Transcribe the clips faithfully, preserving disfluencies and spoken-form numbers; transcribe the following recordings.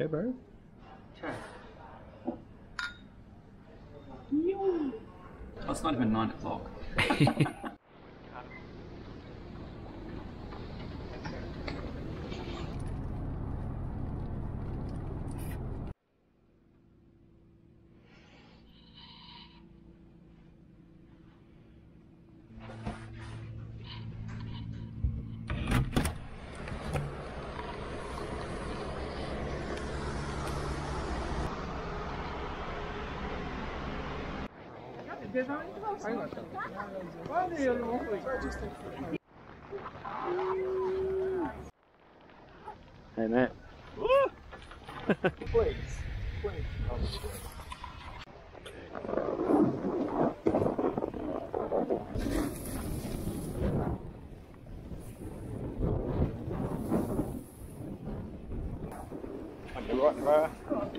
okay, bro? Okay. Oh, it's not even nine o'clock. Hey, Matt. Please, please. Okay, right, bro.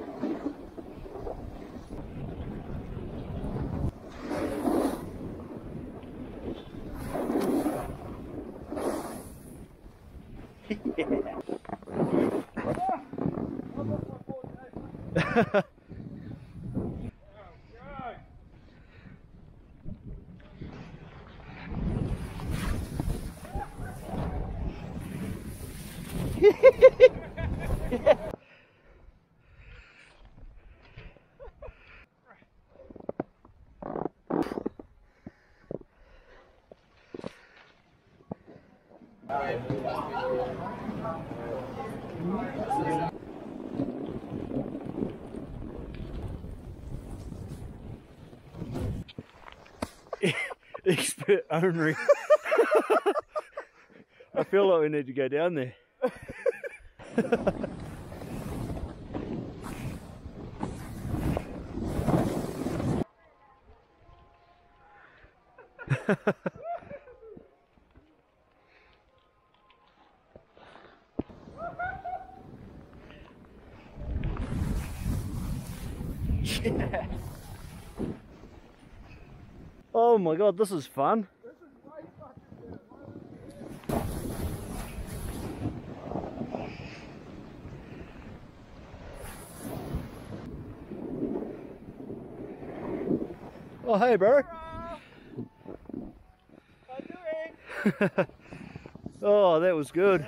Expert ownery. I feel like we need to go down there. Yeah. Oh my god, this is fun. This is way fucking Oh hey bro. How you doing? Oh, that was good.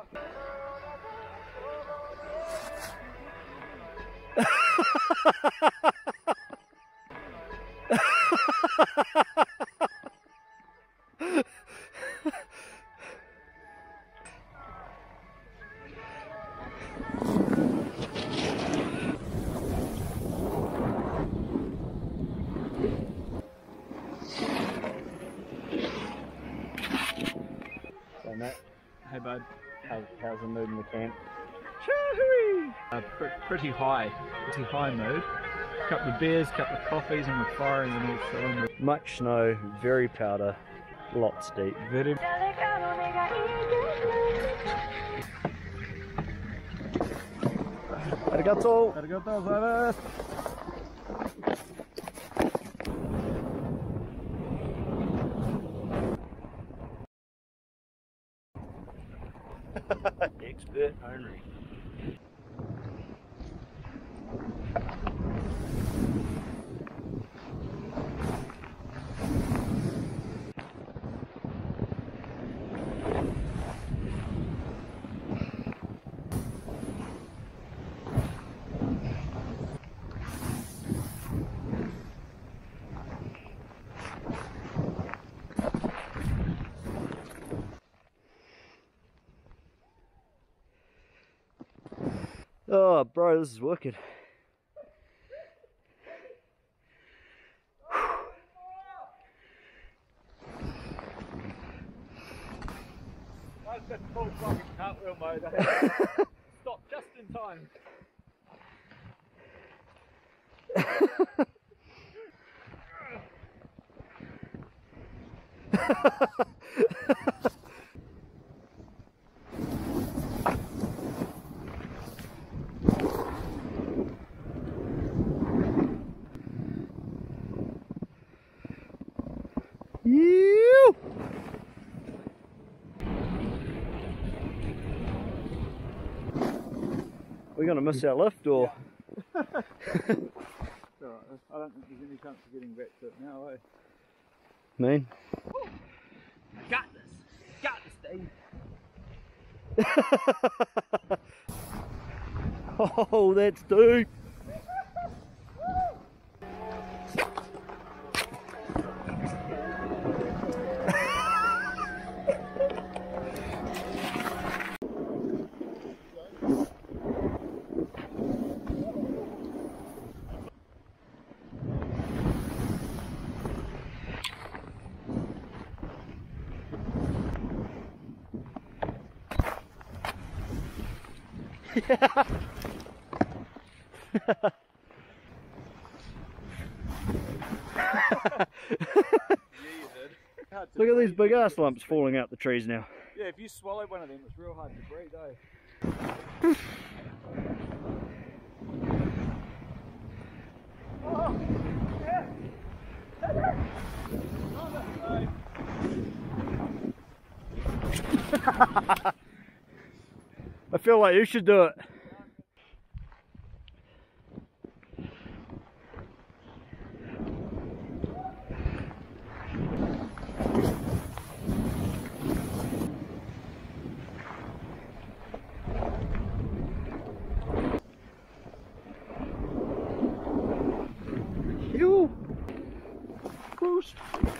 So Matt, Hey bud. how, how's the mood in the camp? Uh, pr pretty high, pretty high mood. Couple of beers, couple of coffees, and we're firing on all cylinders. Much snow, very powder, lots deep. Very. Arigato! Arigatou gozaimasu. Expert ownery. Oh, bro, this is wicked. That's the full fucking cartwheel mode. Stop just in time. You. We going to miss our lift or? Yeah. Alright, I don't think there's any chance of getting back to it now, eh? Mean? I got this. Got this, Dave. Oh, that's deep. Yeah. Look at these big ass lumps falling out the trees now. Yeah, if you swallow one of them, it's real hard to breathe, eh? Oh, yeah. I feel like you should do it. You boost.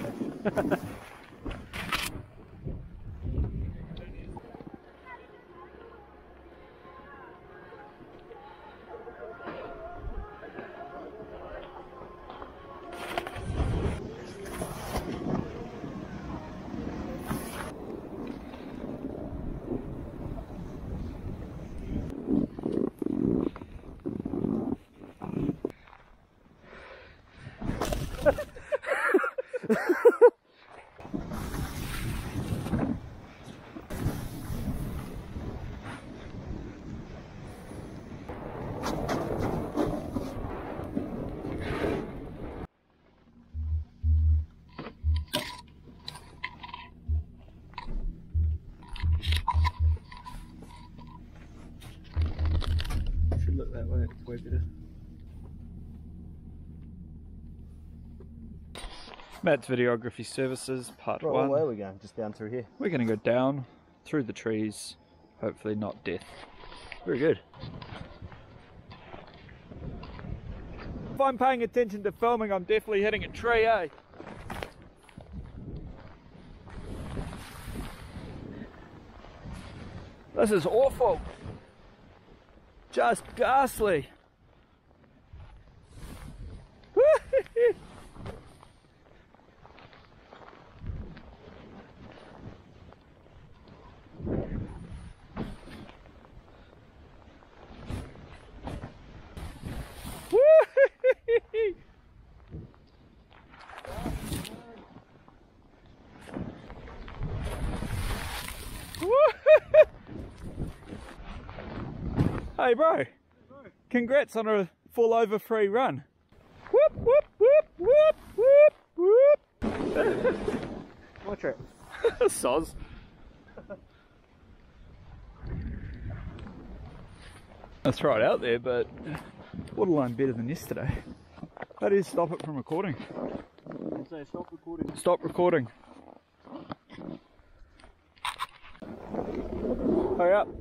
Should look that way, it's way better. Matt's Videography Services, part Right, one. where are we going? Just down through here. We're going to go down through the trees, hopefully not death. Very good. If I'm paying attention to filming, I'm definitely hitting a tree, eh? This is awful. Just ghastly. Hey bro, congrats on a full over free run. Whoop whoop whoop whoop whoop whoop. Watch it. Soz. That's right out there, but waterline better than yesterday. How do you stop it from recording? So stop recording. Stop recording. Hurry up.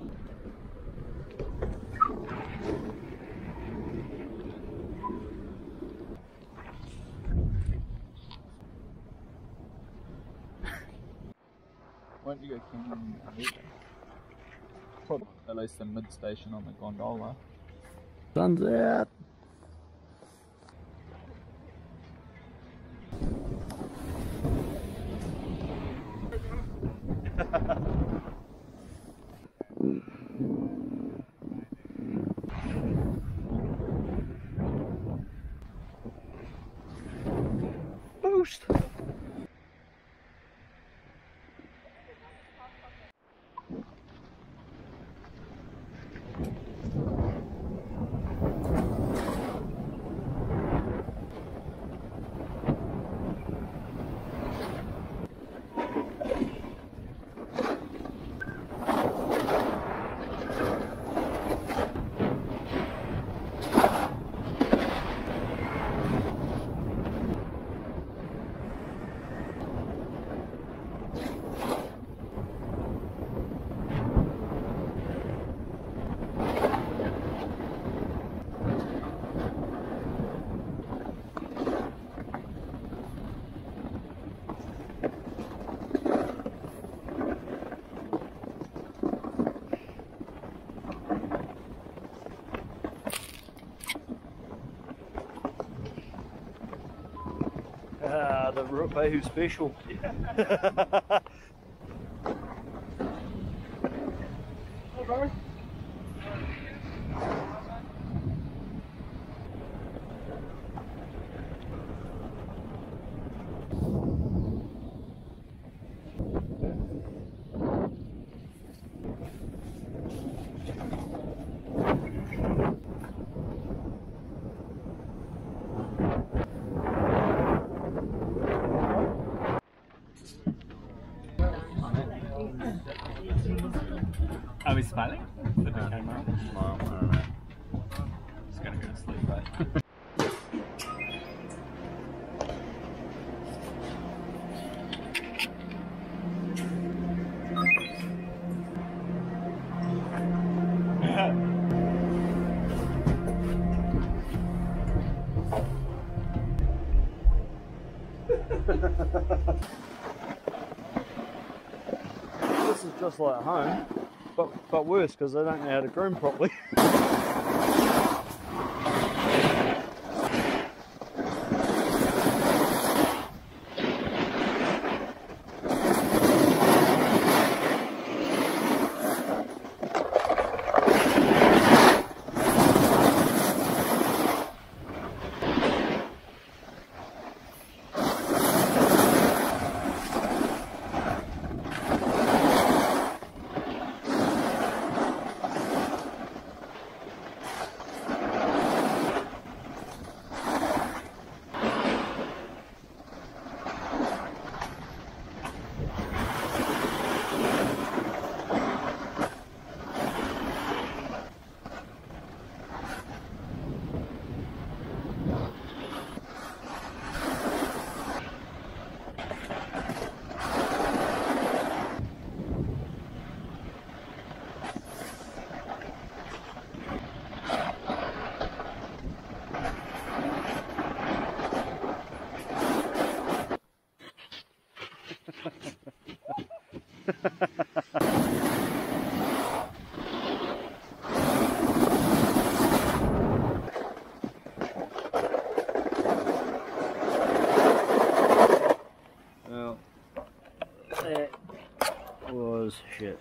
Why don't you go canyoning? Probably at least a mid station on the gondola. Sun's out. Boost. uh, the Rupehu special. Are we smiling? Is it okay, Mark? Well, I don't know. Just gonna go to sleep, right? This is just like home, but but worse because they don't know how to groom properly. Well, that was shit.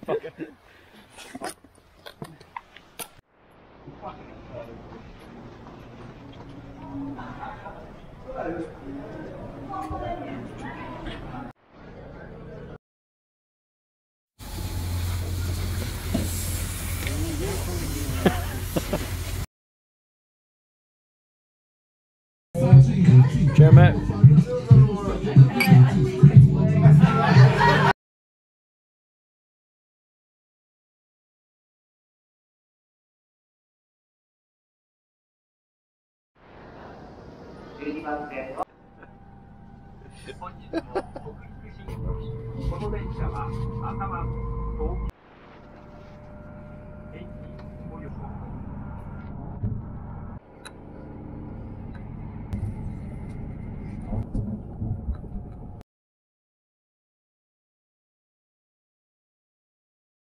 Chur Matt. じゅうにばん線の本日の北陸新この電車は頭東京